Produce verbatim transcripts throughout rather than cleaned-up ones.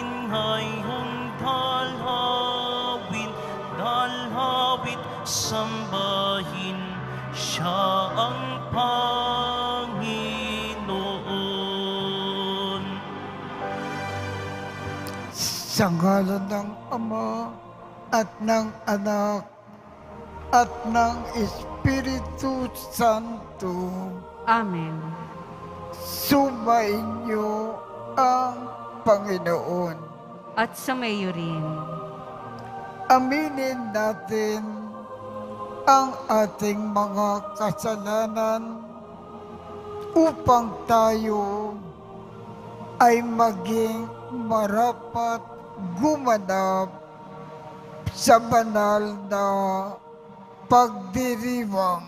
namin ngayong dalhawin, dalhawit sambahin siya ang Panginoon. Sa ngalan ng Ama at ng Anak at ng Espiritu Santo. Amen. Sumainyo ang Panginoon. At sumayo rin. Aminin natin ang ating mga kasalanan upang tayo ay maging marapat gumanap sa banal na pagdiriwang.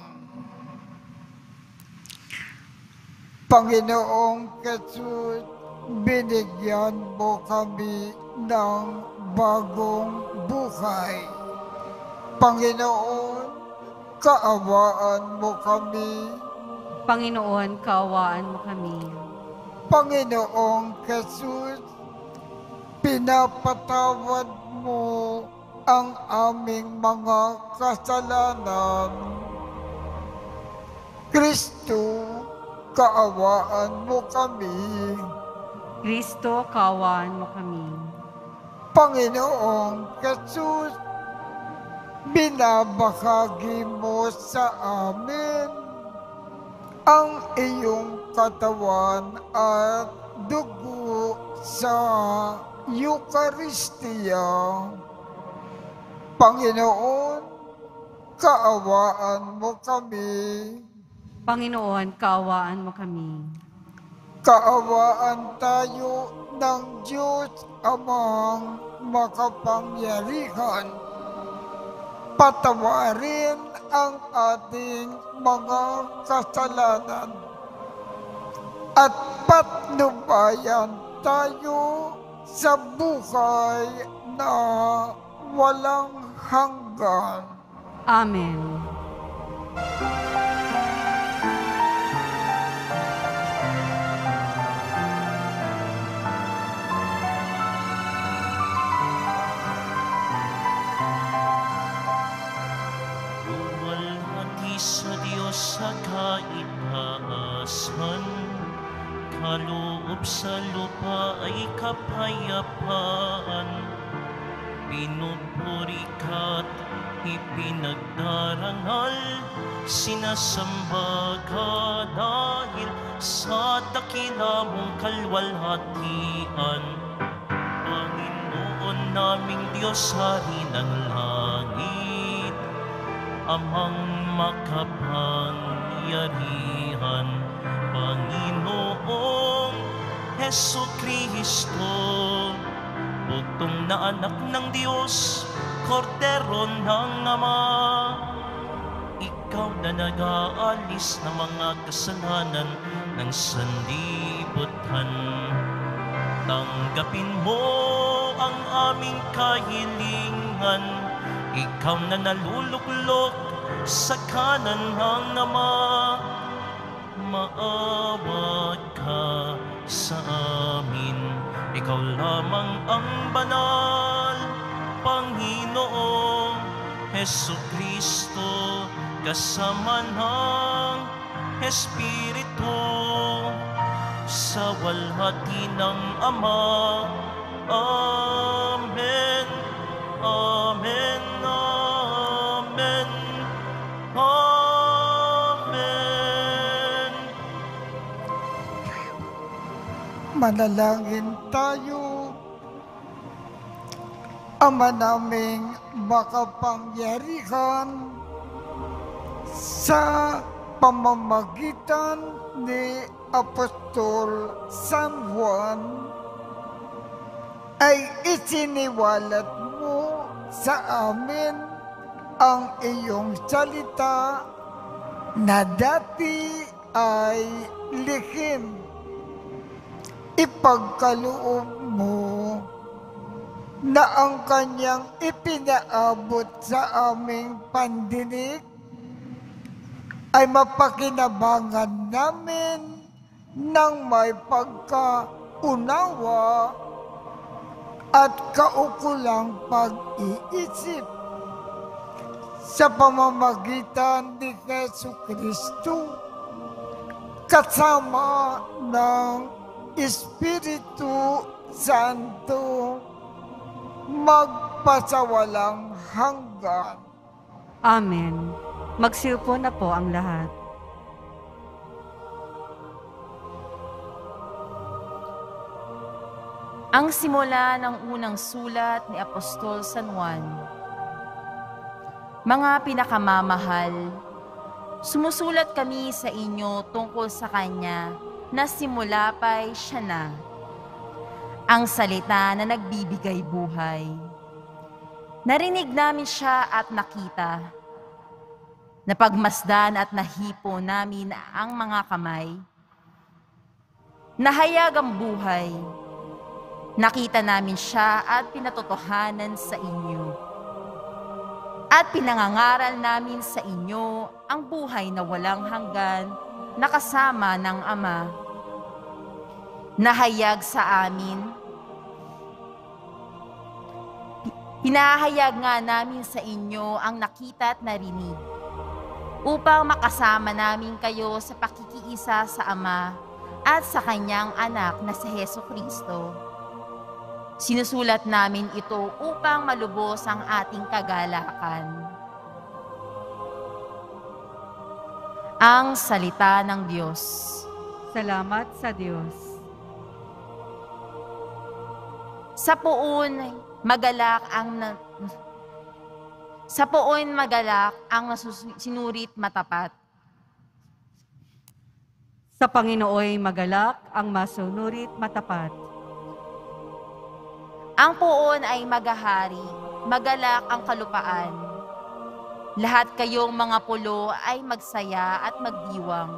Panginoong Jesus, binigyan mo kami ng bagong buhay. Panginoon, kaawaan mo kami. Panginoon, kaawaan mo kami. Panginoong Jesus, pinapatawad mo ang aming mga kasalanan. Kristo, kaawaan mo kami. Kristo, kaawaan mo kami. Panginoong Jesus, binabahagi mo sa amin ang iyong katawan at dugo sa Eucharistia. Panginoon, kaawaan mo kami. Panginoon, kaawaan mo kami. Kaawaan tayo ng Diyos Amang makapangyarihan. Patawarin ang ating mga kasalanan at patnubayan tayo sa buhay na walang hanggan. Amen. Luwalhati sa Diyos sa kaitaasan, kaloob sa lupa ay kapayapaan. Pinupuri ka't ipinagdarangal, sinasamba ka dahil sa dakila mong kalwalhatian. Panginoon naming Diyos, Hari ng langit, Amang makapangyarihan, Panginoong Hesukristo, bugtong na anak ng Diyos, Kordero ng Ama. Ikaw na nag-aalis ng mga kasalanan ng sanlibutan. Tanggapin mo ang aming kahilingan. Ikaw na naluluklok sa kanan ng Ama. Maawa ka sa amin. Ikaw lamang ang banal, Panginoong Hesukristo, kasama ng Espiritu, sa walhati ng Ama. Amen. Amen. Amen. Amen. Manalangin tayo. Ama naming makapangyarihan, sa pamamagitan ni Apostol San Juan, ay isiniwalat mo sa amin ang iyong salita na dati ay lihim. Ipagkaloob mo na ang kanyang ipinaabot sa aming pandinig ay mapakinabangan namin ng may pagkaunawa at kaukulang pag-iisip sa pamamagitan ni Yesu Kristo kasama ng Espiritu Santo magpasawalang hanggan. Amen. Magsiupo na po ang lahat. Ang simula ng unang sulat ni Apostol San Juan. Mga pinakamamahal, sumusulat kami sa inyo tungkol sa Kanya na simula pa'y siya na, ang salita na nagbibigay buhay. Narinig namin siya at nakita. Napagmasdan at nahipo namin ang mga kamay. Nahayag ang buhay. Nakita namin siya at pinatotohanan sa inyo. At pinangangaral namin sa inyo ang buhay na walang hanggan na kasama ng Ama. Nahayag sa amin. Pinahayag nga namin sa inyo ang nakita at narinig upang makasama namin kayo sa pakikiisa sa Ama at sa Kanyang anak na si Hesus Kristo. Sinusulat namin ito upang malubos ang ating kagalakan. Ang salita ng Diyos. Salamat sa Diyos. Sa poon magalak ang na, sa poon magalak ang nasusinurit matapat. Sa Panginooy magalak ang masunurit matapat. Ang poon ay magahari, magalak ang kalupaan. Lahat kayong mga pulo ay magsaya at magdiwang.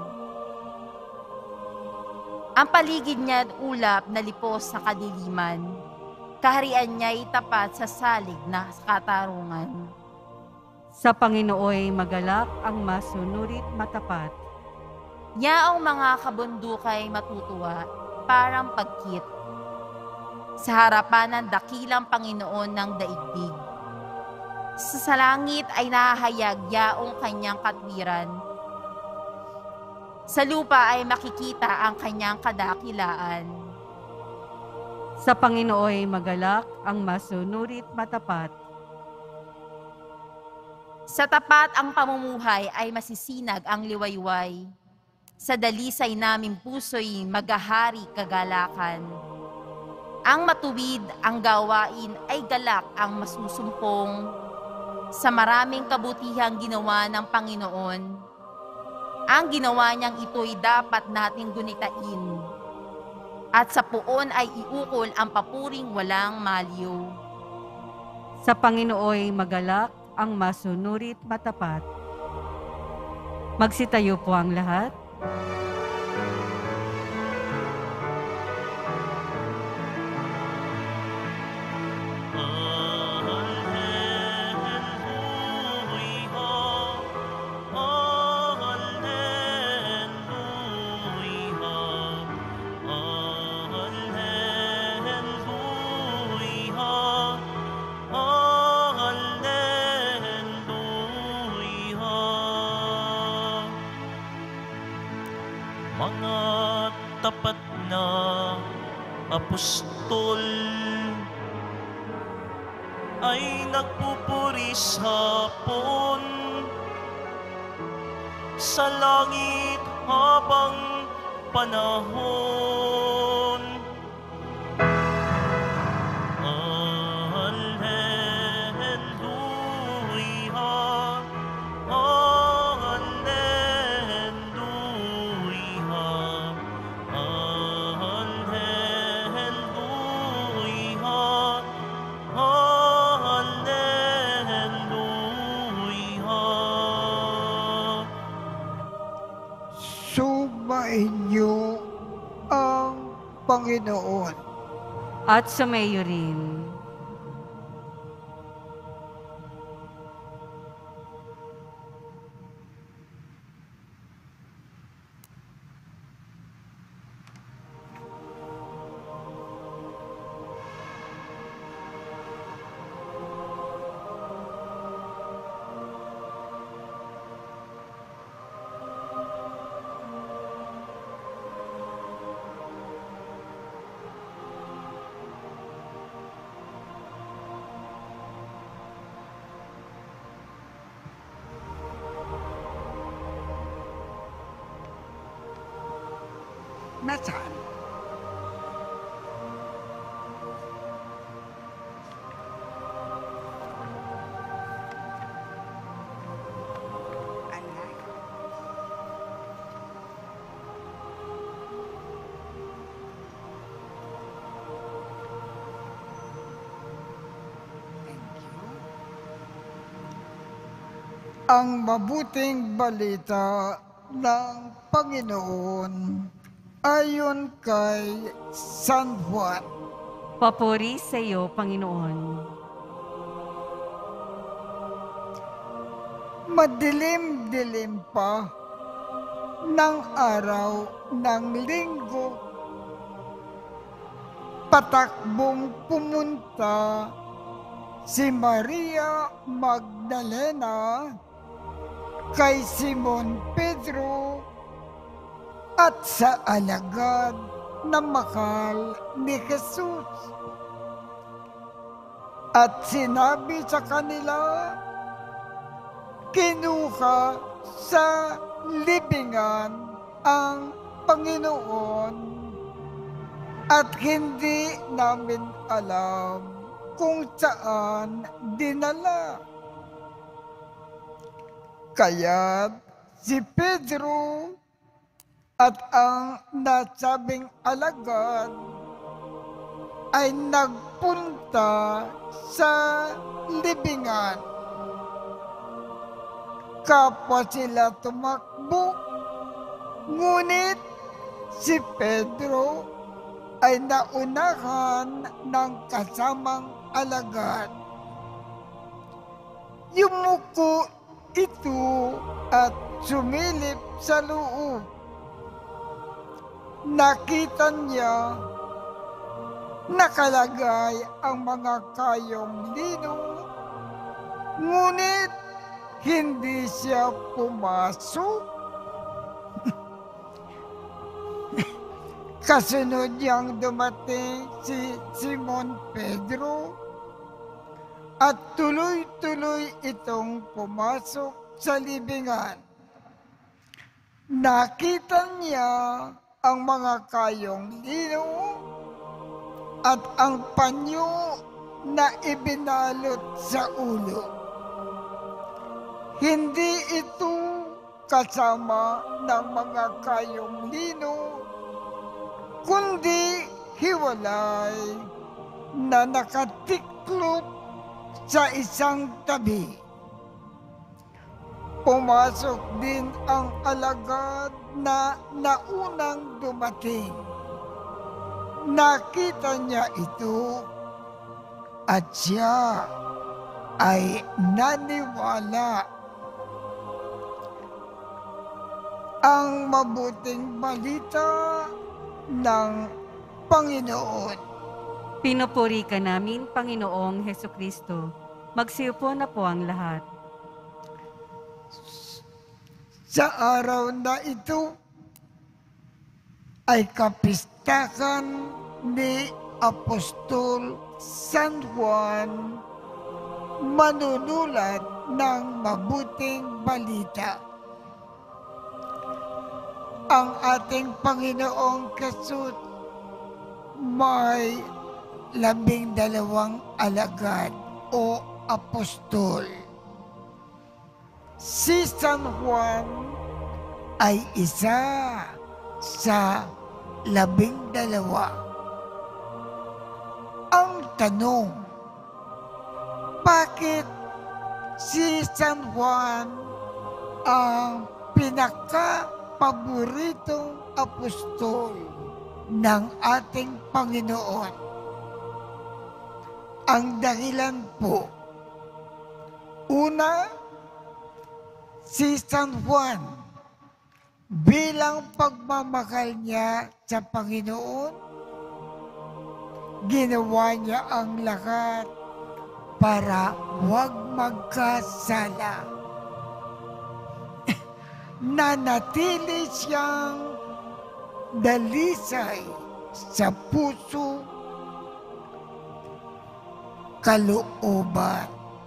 Ang paligid niya ulap na lipos sa kadiliman. Kaharian niya ay tapat sa salig na katarungan. Sa Panginooy magalak ang masunurit matapat. Yaong mga kabundukay matutuwa, parang pagkit. Sa harapan ng dakilang Panginoon ng daigdig. Sa langit ay nahahayag yaong kanyang katwiran. Sa lupa ay makikita ang kanyang kadakilaan. Sa Panginooy magalak ang masunurit matapat. Sa tapat ang pamumuhay ay masisinag ang liwayway. Sa dalisay naming puso'y magahari kagalakan. Ang matuwid ang gawain ay galak ang masusumpong. Sa maraming kabutihang ginawa ng Panginoon, ang ginawa niyang ito'y dapat nating gunitain. At sa puon ay iukol ang papuring walang maliw. Sa Panginooy magalak ang masunurit matapat. Magsitayo po ang lahat. Mga tapat na apostol ay nagpupuri sa hapon sa langit habang panahon. Alleluia, Sumainyo ang Panginoon. At sumayo rin. karanasan. Anak. Thank you. Ang mabuting balita ng Panginoon ayon kay San Juan. Papuri sa iyo, Panginoon. Madilim-dilim pa ng araw ng linggo, patakbong pumunta si Maria Magdalena kay Simon Pedro at sa alagad na makal ni Jesus. At sinabi sa kanila, kinuha sa libingan ang Panginoon at hindi namin alam kung saan dinala. Kaya si Pedro at ang nasabing alagad ay nagpunta sa libingan. Kapwa sila tumakbo, ngunit si Pedro ay naunahan ng kasamang alagad. Yumuko ito at sumilip sa loob. Nakita niya nakalagay ang mga kayong lino, ngunit hindi siya pumasok. Kasunod niyang dumating si Simon Pedro at tuloy-tuloy itong pumasok sa libingan. Nakita niya ang mga kayong lino at ang panyo na ibinalot sa ulo. Hindi ito kasama ng mga kayong lino, kundi hiwalay na nakatiklop sa isang tabi. Pumasok din ang alagad na naunang dumating. Nakita niya ito at siya ay naniwala. Ang mabuting balita ng Panginoon. Pinupuri ka namin, Panginoong Hesukristo. Magsiupo na po ang lahat. Sa araw na ito ay kapistahan ni Apostol San Juan, manunulat ng mabuting balita. Ang ating Panginoong Jesus may labing dalawang alagad o apostol. Si San Juan ay isa sa labing dalawa. Ang tanong, bakit si San Juan ang pinaka-paboritong apostol ng ating Panginoon? Ang dahilan po, una, si San Juan bilang pagmamahal niya sa Panginoon, ginawa niya ang lahat para huwag magkasala. Nanatili siyang dalisay sa puso, kalooban.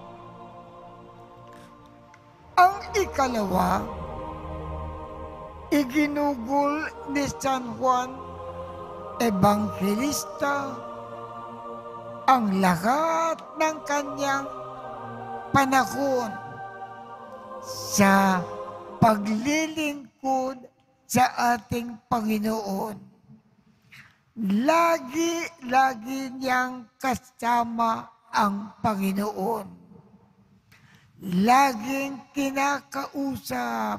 Ang ikalawa, iginugol ni San Juan ebanghelista ang lahat ng kanyang panahon sa paglilingkod sa ating Panginoon. Lagi-lagi niyang kasama ang Panginoon. Laging kinakausap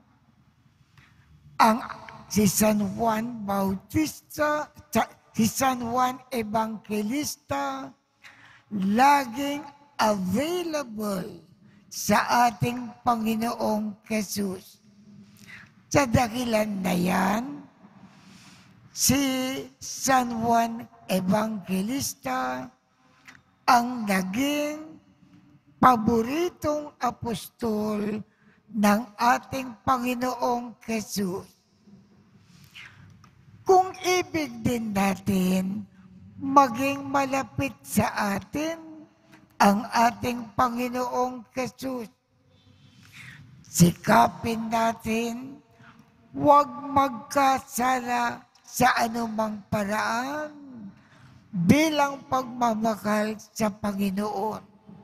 ang si San Juan Bautista, si San Juan Evangelista, laging available sa ating Panginoong Jesus. Sa dahilan na yan, si San Juan Evangelista ang naging paboritong apostol ng ating Panginoong Jesus. Kung ibig din natin maging malapit sa atin ang ating Panginoong Jesus, sikapin natin huwag magkasala sa anumang paraan bilang pagmamahal sa Panginoon.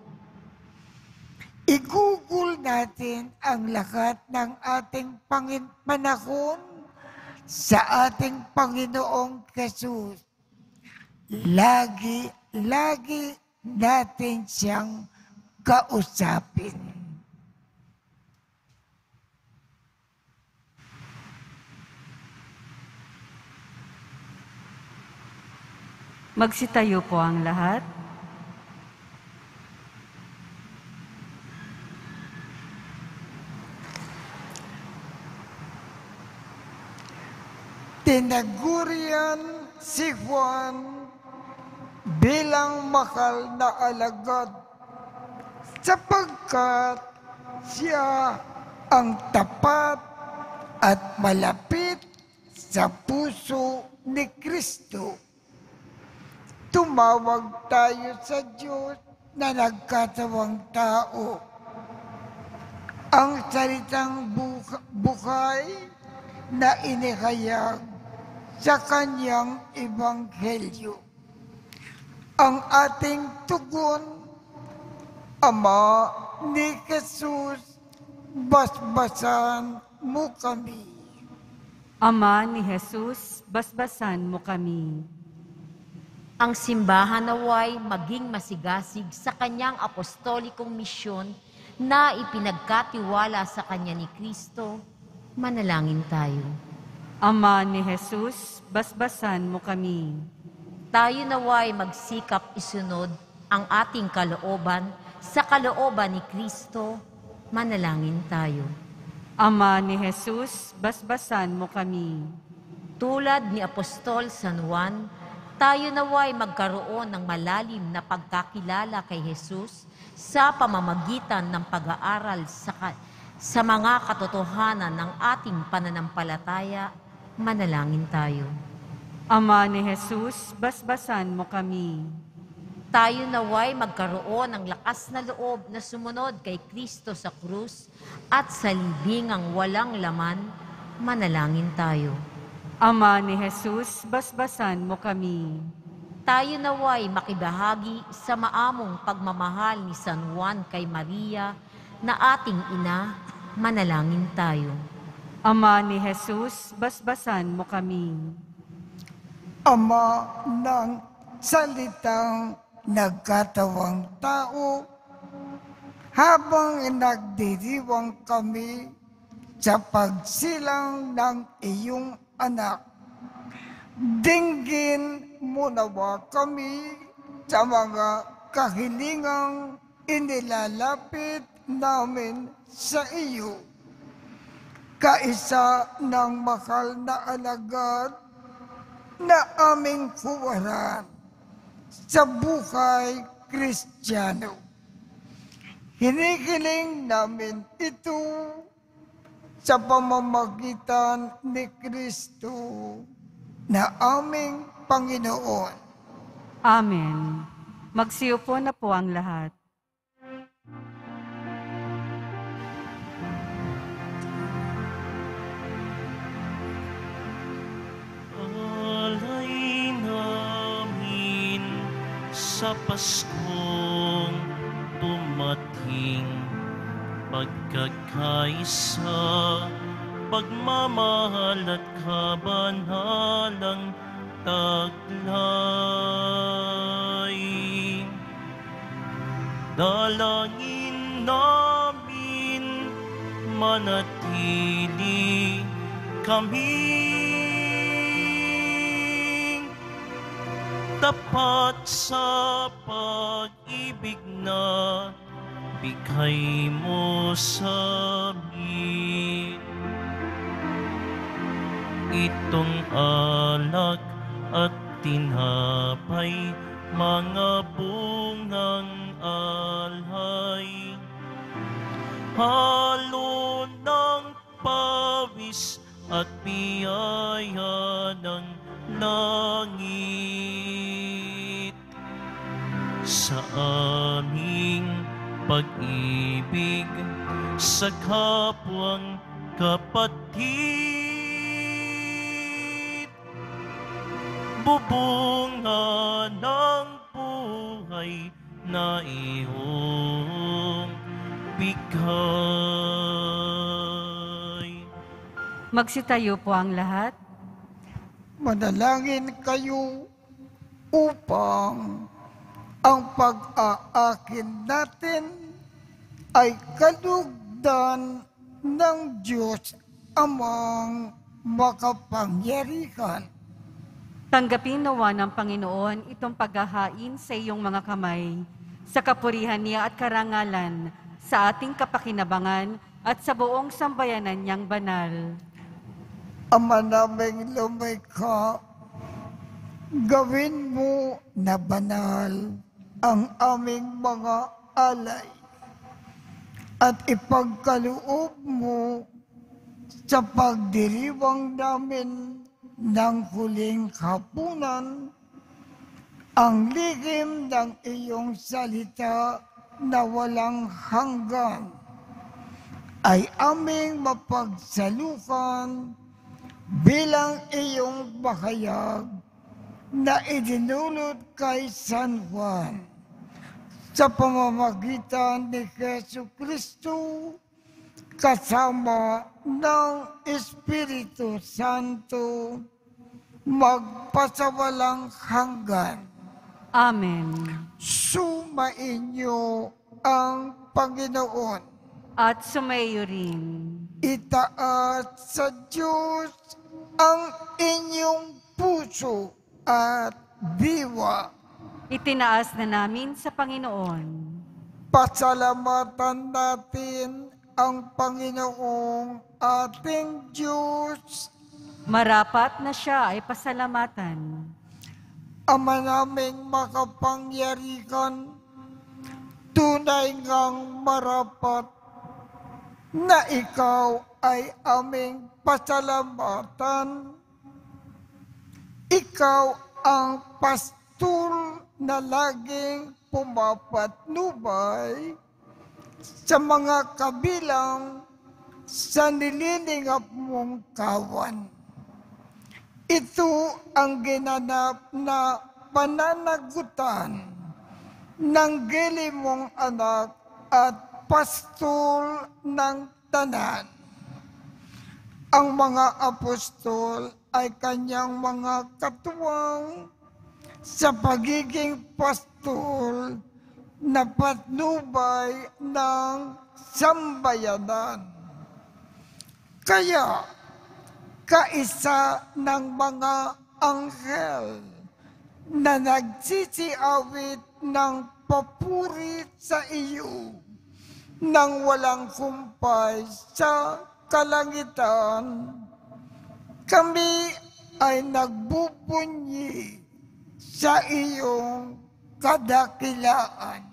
Igugol natin ang lahat ng ating pangin- panahon sa ating Panginoong Jesus. Lagi, lagi natin siyang kausapin. Magsitayo po ang lahat. Tinagurian si Juan bilang mahal na alagad sapagkat siya ang tapat at malapit sa puso ni Kristo. Tumawag tayo sa Diyos na nagkatawang tao. Ang salitang buka- buhay na inihayag sa kanyang ebanghelyo. Ang ating tugon, Ama ni Jesus, basbasan mo kami. Ama ni Jesus, basbasan mo kami. Ang simbahan naway maging masigasig sa kanyang apostolikong misyon na ipinagkatiwala sa kanya ni Kristo. Manalangin tayo. Ama ni Jesus, basbasan mo kami. Tayo naway magsikap isunod ang ating kalooban sa kalooban ni Kristo. Manalangin tayo. Ama ni Jesus, basbasan mo kami. Tulad ni Apostol San Juan, tayo naway magkaroon ng malalim na pagkakilala kay Jesus sa pamamagitan ng pag-aaral sa, sa mga katotohanan ng ating pananampalataya. Manalangin tayo. Ama ni Jesus, basbasan mo kami. Tayo naway magkaroon ng lakas na loob na sumunod kay Kristo sa krus at sa libingang walang laman. Manalangin tayo. Ama ni Jesus, basbasan mo kami. Tayo naway makibahagi sa maamong pagmamahal ni San Juan kay Maria na ating ina. Manalangin tayo. Ama ni Jesus, basbasan mo kami. Ama ng salitang nagkatawang tao, habang nagdiriwang kami sa pagsilang ng iyong anak, dinggin mo nawa kami sa mga kahilingang inilalapit namin sa iyo. Kaisa ng mahal na alagad na aming huwaran sa buhay Kristiyano. Hinihiling namin ito sa pamamagitan ni Kristo na aming Panginoon. Amen. Magsiupo na po ang lahat. Alay sa Paskong tumating, pagkakaisa, pagmamahal at kabanalang taglay. Dalangin namin manatili kami tapat sa pag-ibig na bigay mo sa amin. Itong alak at tinapay, mga bungang alay, halo ng pawis at biyaya ng langit. Sa aming pag-ibig sa kapwang kapatid, bubunga ng buhay na iyong bigay. Magsitayo po ang lahat. Manalangin kayo upang ang pag-aakin natin ay kalugdan ng Diyos Amang makapangyarihan. Tanggapin nawa ng Panginoon itong paghahain sa iyong mga kamay, sa kapurihan niya at karangalan, sa ating kapakinabangan at sa buong sambayanan niyang banal. Ama naming lumikha, gawin mo na banal ang aming mga alay at ipagkaloob mo sa pagdiriwang namin ng huling hapunan ang lihim ng iyong salita na walang hanggan ay aming mapagsalukan bilang iyong bahayag na idinulot kay San Juan sa pamamagitan ni Jesucristo kasama ng Espiritu Santo magpasawalang hanggan. Amen. Sumainyo ang Panginoon. At sumayo rin. Itaas sa Diyos ang inyong puso at diwa. Itinaas na namin sa Panginoon. Pasalamatan natin ang Panginoong ating Diyos. Marapat na siya ay pasalamatan. Ama naming makapangyarihan, tunay ngang marapat na ikaw ay aming pasalamatan. Ikaw ang pastor na laging pumapatnubay sa mga kabilang sa nililingap mong kawan. Ito ang ginanap na pananagutan ng gili mong anak at pastor ng tanan. Ang mga apostol ay kanyang mga katuwang sa pagiging pastor na patnubay ng sambayanan. Kaya, kaisa ng mga anghel na nagsisiawit ng papuri sa iyo nang walang kumpay sa kalangitan, kami ay nagbubunyi sa iyong kadakilaan.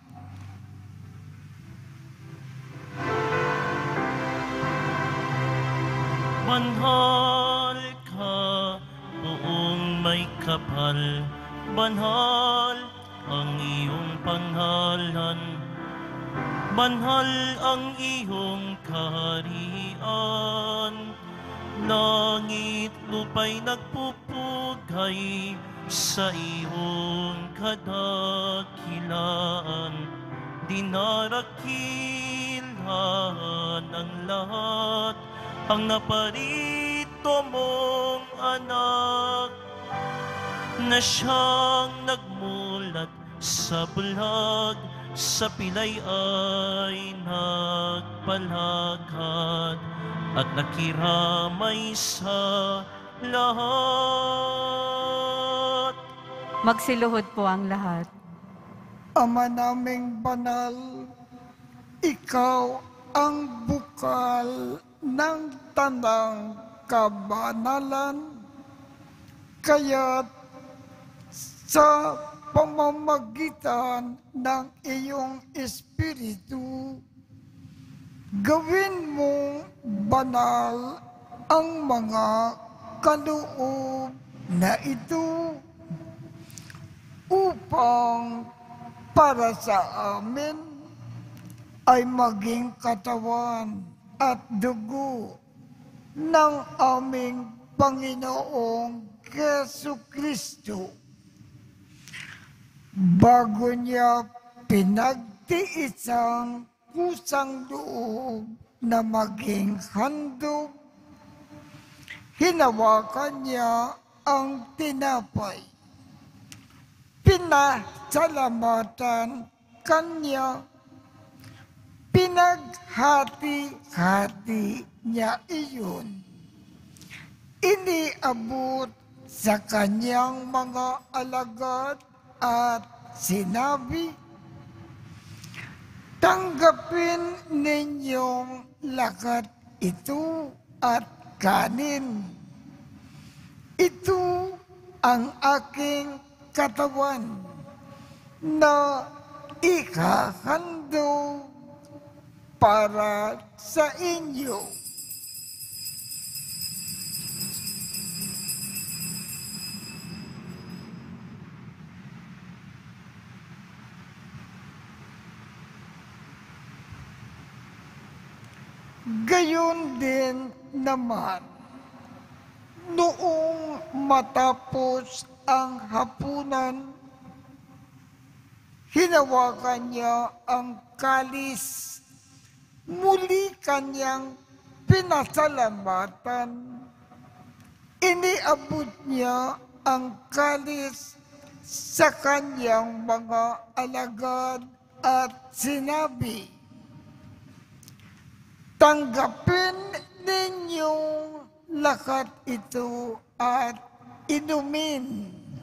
Banhal ka, buong may kapal, banhal ang iyong panghalan, banhal ang iyong kaharian. Langit lupa'y nagpupugay, sa iyong kadakilaan, dinarakilan ng lahat ang naparito mong anak, na siyang nagmulat sa bulag, sa pilay ay nagpalakad, at nakiramay sa lahat. Magsiluhod po ang lahat. Ama naming banal, ikaw ang bukal ng tanang kabanalan, kaya't sa pamamagitan ng iyong Espiritu, gawin mong banal ang mga kaloob na ito upang para sa amin ay maging katawan at dugo ng aming Panginoong Jesucristo. Bago niya pinagtiisang kusang loob na maging handog, hinawakan niya ang tinapay. Pinasalamatan kanya, pinaghati-hati niya iyon. Iniabot sa kanyang mga alagad at sinabi, tanggapin ninyong lahat ito at kanin. Ito ang aking katawan na ikahandog para sa inyo. Gayon din naman, noong matapos ang hapunan, hinawakan niya ang kalis, muli kanyang pinasalamatan. Iniabot niya ang kalis sa kanyang mga alagad at sinabi, tanggapin ninyong lahat ito at inumin.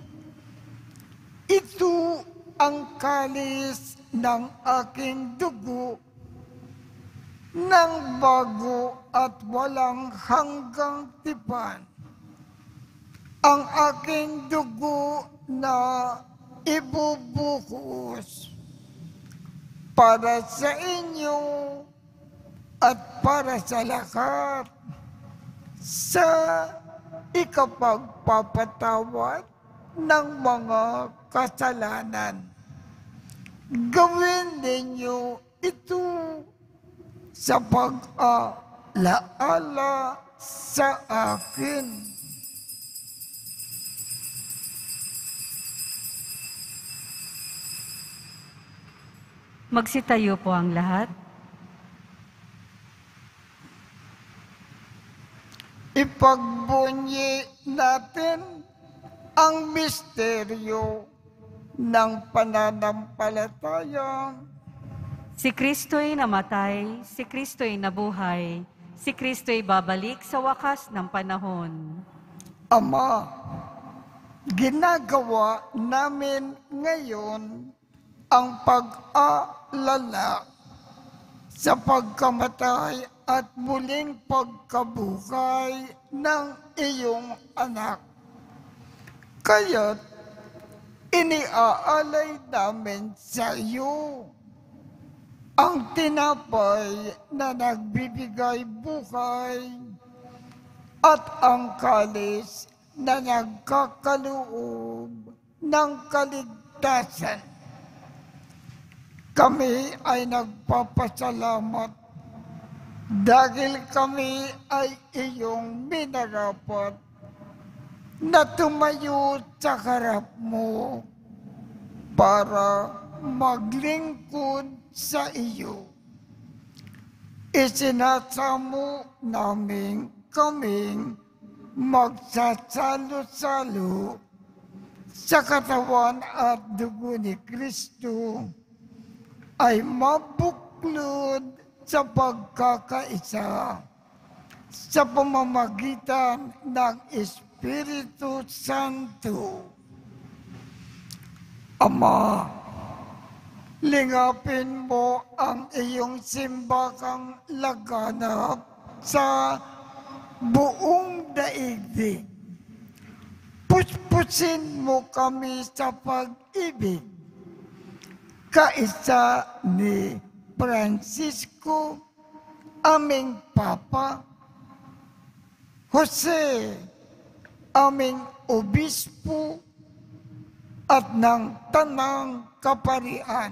Ito ang kalis ng aking dugo ng bago at walang hanggang tipan. Ang aking dugo na ibubuhos para sa inyo at para sa lahat sa ikapagpapatawad ng mga kasalanan. Gawin ninyo ito sa pag-alaala sa akin. Magsitayo po ang lahat. Ipagbunyi natin ang misteryo ng pananampalataya. Si Kristo'y namatay, si Kristo'y nabuhay, si Kristo'y babalik sa wakas ng panahon. Ama, ginagawa namin ngayon ang pag-aalala sa pagkamatay at muling pagkabuhay ng iyong anak. Kaya't iniaalay namin sa iyo ang tinapay na nagbibigay buhay at ang kalis na nagkakaloob ng kaligtasan. Kami ay nagpapasalamat dahil kami ay iyong minarapat na tumayo sa harap mo para maglingkod sa iyo. Isinasamo namin kaming magsasalo-salo sa katawan at dugo ni Kristo ay mabuklod sa pagkakaisa sa pamamagitan ng Espiritu Santo. Ama, lingapin mo ang iyong simbakang laganap sa buong daigdig. Puspusin mo kami sa pag-ibig. Kaisa ni Francisco, aming Papa, Jose, aming Obispo, at ng Tanang Kaparian.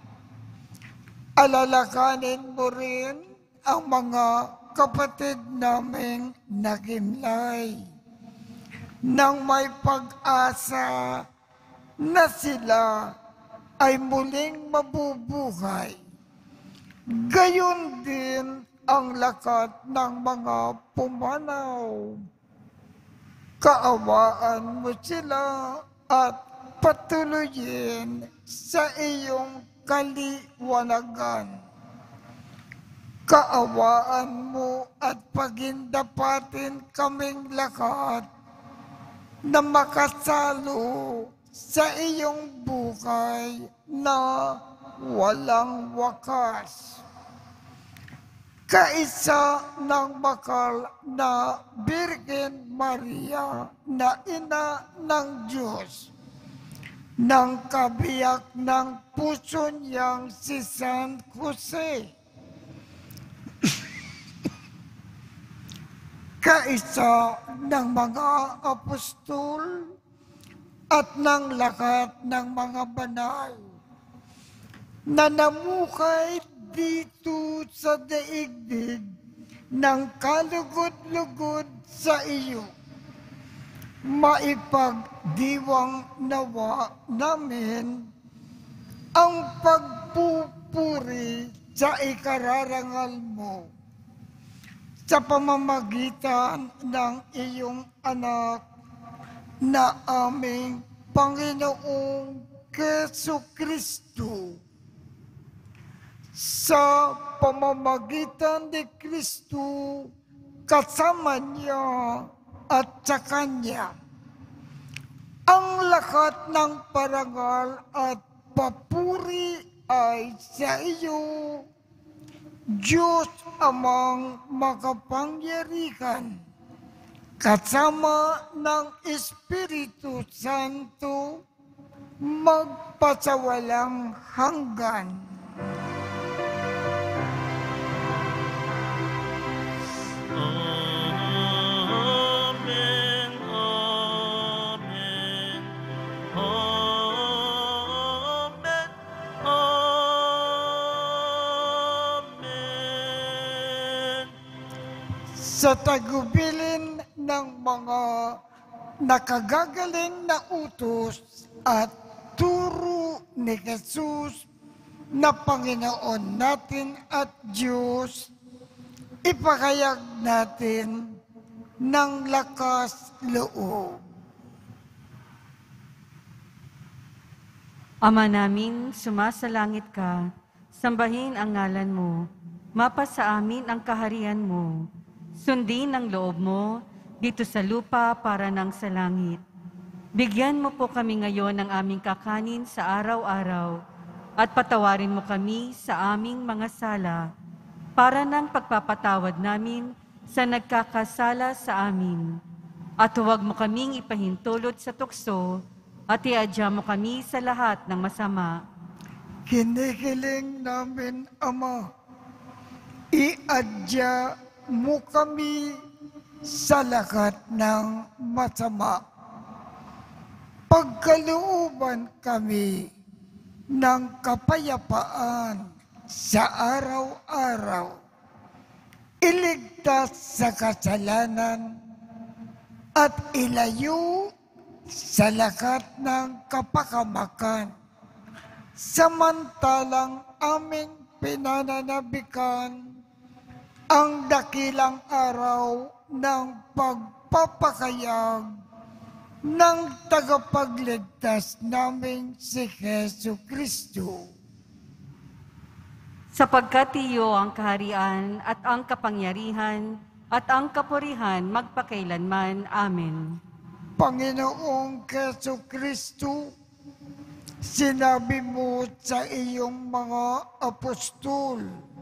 Alalakanin mo rin ang mga kapatid naming nagimlay nang may pag-asa na sila ay muling mabubuhay. Gayon din ang lakat ng mga pumanaw. Kaawaan mo sila at patuloyin sa iyong kaliwanagan. Kaawaan mo at pagindapatin kaming lahat na makasalo sa iyong buhay na walang wakas. Kaisa ng bakal na Birhen Maria na ina ng Diyos, ng kabiyak ng puso niyang si San Jose, kaisa ng mga apostol at ng lahat ng mga banal na namuhay dito sa daigdig ng kalugod-lugod sa iyo. Maipagdiwang nawa namin ang pagpupuri sa ikararangal mo sa pamamagitan ng iyong anak na aming Panginoong Jesucristo. Sa pamamagitan ni Kristo, kasama niya at sa Kanya, ang lahat ng parangal at papuri ay sa iyo, Diyos amang makapangyarihan, kasama ng Espiritu Santo, magpasawalang hanggan. Amen, amen, amen, amen. Sa tagubilin ng mga nakagagaling na utos at turo ni Jesus na Panginoon natin at Diyos, ipakayag natin ng lakas loob. Ama namin, sumasalangit ka, sambahin ang ngalan mo, mapasa amin ang kaharian mo, sundin ang loob mo dito sa lupa para ng sa langit. Bigyan mo po kami ngayon ng aming kakanin sa araw-araw at patawarin mo kami sa aming mga sala para ng pagpapatawad namin sa nagkakasala sa amin. At huwag mo kaming ipahintulot sa tukso at iadya mo kami sa lahat ng masama. Kinikiling namin, Ama, iadya mo kami sa lahat ng masama. Pagkalooban kami ng kapayapaan sa araw-araw. Iligtas sa kasalanan at ilayo sa lakat ng kapakamakan. Samantalang aming pinananabikan ang dakilang araw ng pagpapakayag ng tagapagligtas naming si Jesu Kristo. Sapagkat iyo ang kaharian at ang kapangyarihan at ang kapurihan magpakailanman. Amen. Panginoong Jesu Kristo, sinabi mo sa iyong mga apostol,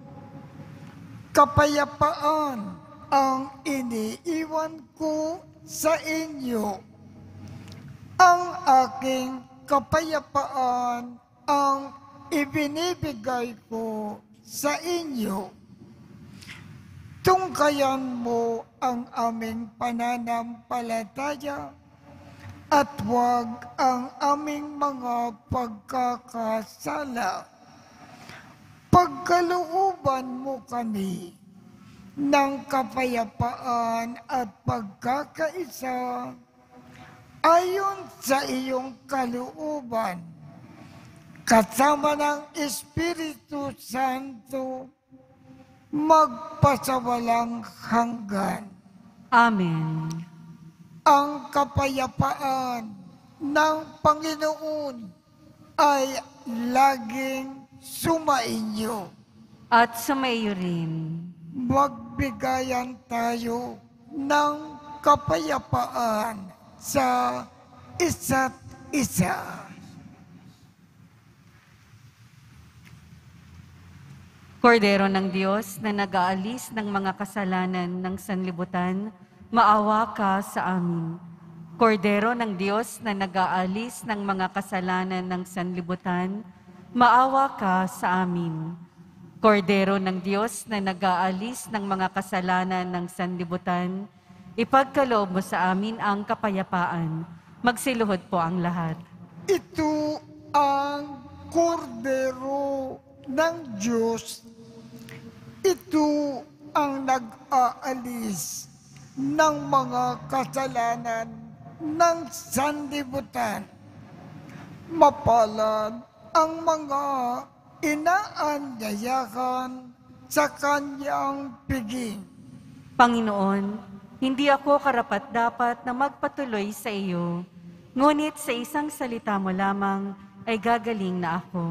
kapayapaan ang iniiwan ko sa inyo. Ang aking kapayapaan ang ibinibigay ko sa inyo. Tungkayan mo ang aming pananampalataya at huwag ang aming mga pagkakasala. Pagkalooban mo kami ng kapayapaan at pagkakaisa ayon sa iyong kalooban, kasama ng Espiritu Santo, magpasawalang hanggan. Amen. Ang kapayapaan ng Panginoon ay laging sumainyo. At sumayo rin. Magbigayan tayo ng kapayapaan sa isa't isa. Kordero ng Diyos na nag-aalis ng mga kasalanan ng sanlibutan, maawa ka sa amin. Kordero ng Diyos na nag-aalis ng mga kasalanan ng sanlibutan, maawa ka sa amin. Kordero ng Diyos na nag-aalis ng mga kasalanan ng sanlibutan, ipagkaloob mo sa amin ang kapayapaan. Magsiluhod po ang lahat. Ito ang kordero ng Diyos. Ito ang nag-aalis ng mga kasalanan ng sanlibutan. Mapalad ang mga inaanyayahan sa kanyang piging. Panginoon, hindi ako karapat-dapat na magpatuloy sa iyo, ngunit sa isang salita mo lamang ay gagaling na ako.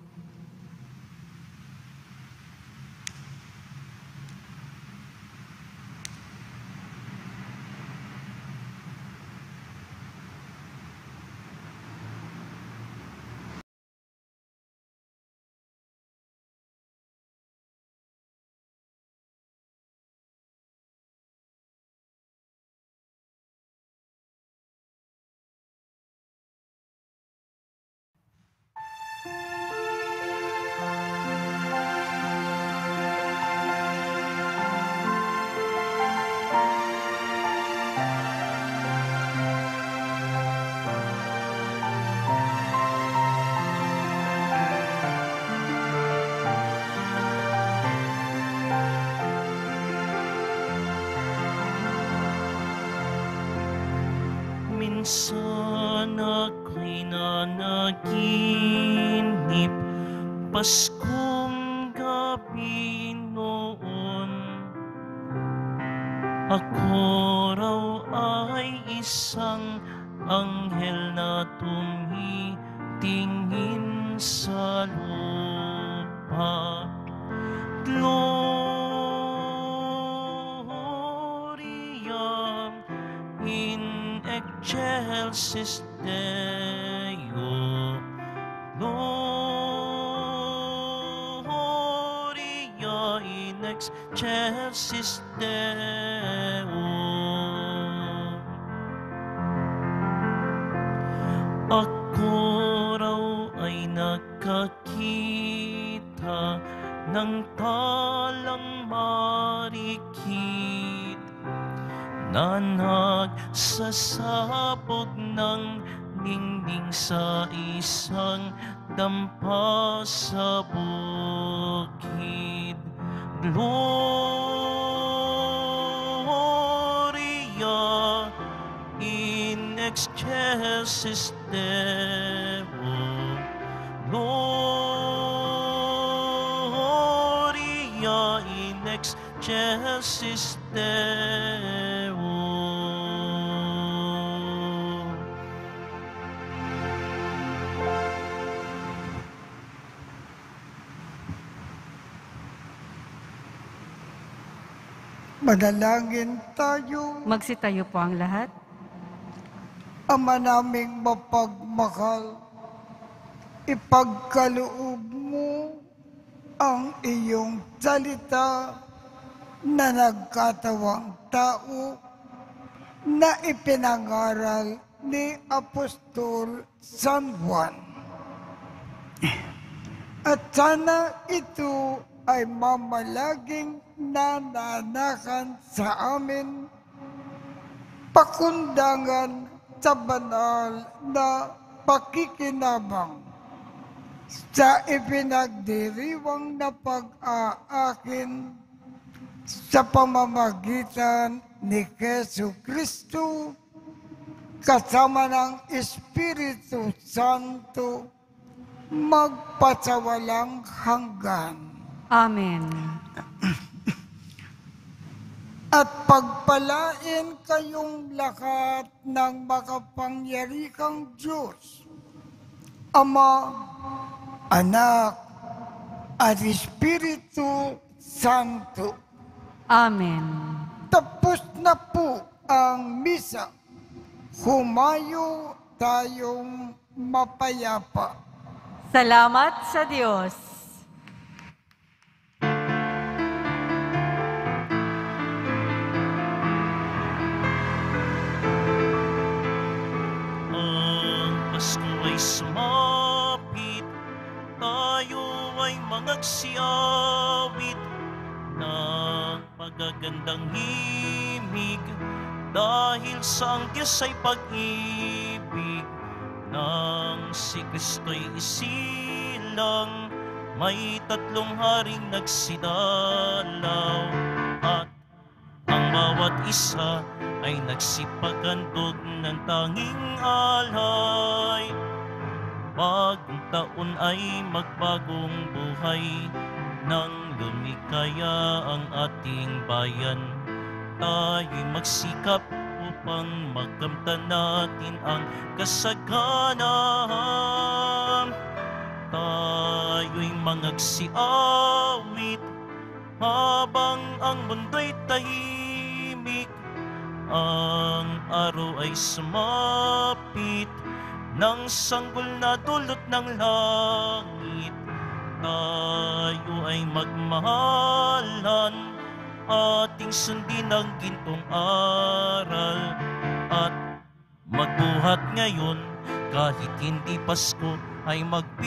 Minsan ako'y nanaginip, Paskong gabi noon. Ako raw ay isang anghel na tumitingin sa lupa. Gloria in excelsis Deo, Gloria in excelsis Deo. Ako raw ay nakakita ng talang marikit na nagsasabog ng ningning sa isang dampa sa bukid. Gloria excelsis Deo, Gloria in excelsis Deo. Manalangin tayo. Magsitayo po ang lahat. Ama naming mapagmahal, ipagkaloob mo ang iyong salita na nagkatawang tao na ipinangaral ni Apostol San Juan. At sana ito ay mamalaging nananakan sa amin, pakundangan sa banal na pakikinabang sa ipinagdiriwang na pag-aakin sa pamamagitan ni Jesu Kristo kasama ng Espiritu Santo magpasawalang hanggan. Amen. At pagpalain kayong lahat ng makapangyarihang Diyos, Ama, Anak, at Espiritu Santo. Amen. Tapos na po ang misa. Humayo tayong mapayapa. Salamat sa Diyos. Pasko ay sumapit, tayo ay mangagsiyawit ng magagandang himig, dahil sa ang Diyos ay pag-ibig, nang si Kristo'y isilang, may tatlong haring nagsidalaw, at ang bawat isa ay nagsipaghandog ng tanging alay. Bagong taon ay magbagong buhay, nang lumikaya ang ating bayan. Tayo'y magsikap upang makamtan natin ang kasaganahan. Tayo'y mangagsiawit habang ang mundo'y tahimik. Ang araw ay sumapit, ng sanggol na dulot ng langit. Tayo ay magmahalan, ating sundin ang gintong aral, at magbuhat ngayon kahit hindi Pasko ay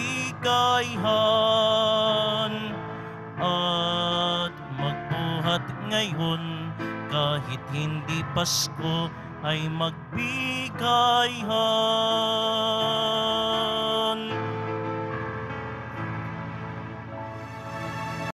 magbigayan. At magbuhat ngayon kahit hindi Pasko ay magbigayan.